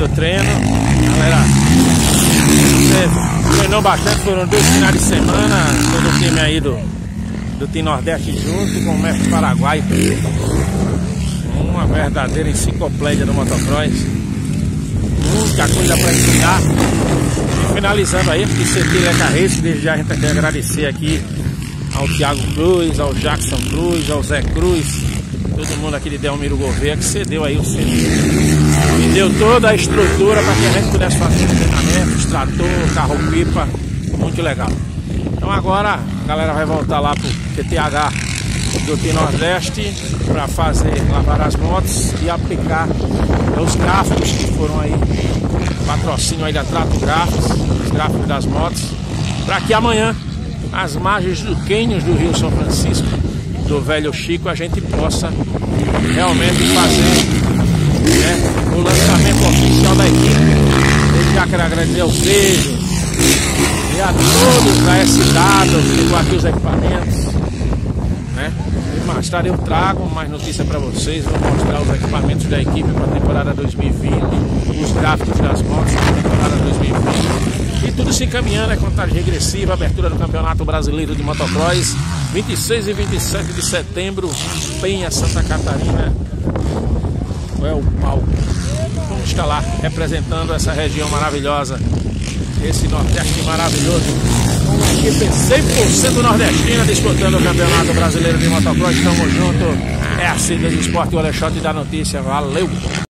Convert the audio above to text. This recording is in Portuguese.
do treino. Galera, treinou bastante, foram 2 finais de semana, todo o time aí do Team Nordeste junto com o mestre Paraguai. Uma verdadeira enciclopédia do motocross. Muita coisa para ensinar. E finalizando aí, porque CT Leca Race, desde já a gente quer agradecer aqui ao Thiago Cruz, ao Jackson Cruz, ao Zé Cruz, todo mundo aqui de Delmiro Gouveia que cedeu aí o CT. E deu toda a estrutura para que a gente pudesse fazer o treinamento, trator, carro-pipa, muito legal. Então agora a galera vai voltar lá pro QTH do Team Nordeste para lavar as motos e aplicar os gráficos que foram aí, patrocínio aí da Trato Gráficos, os gráficos das motos, para que amanhã, as margens do cânion do Rio São Francisco, do Velho Chico, a gente possa realmente fazer, né, o lançamento oficial da equipe. Eu já quero agradecer ao Pedro e a todos da SW que ficou aqui os equipamentos, né? E mais tarde eu trago mais notícia para vocês, vou mostrar os equipamentos da equipe para a temporada 2020, os gráficos das motos para a temporada 2020. E tudo se encaminhando, é contagem regressiva, abertura do Campeonato Brasileiro de Motocross, 26 e 27 de setembro, Penha, Santa Catarina. É o palco. Vamos estar lá representando essa região maravilhosa, esse Nordeste maravilhoso, com uma equipe 100% nordestina disputando o Campeonato Brasileiro de Motocross. Estamos juntos. É a Cida do Esporte, o Alexandre da Notícia. Valeu!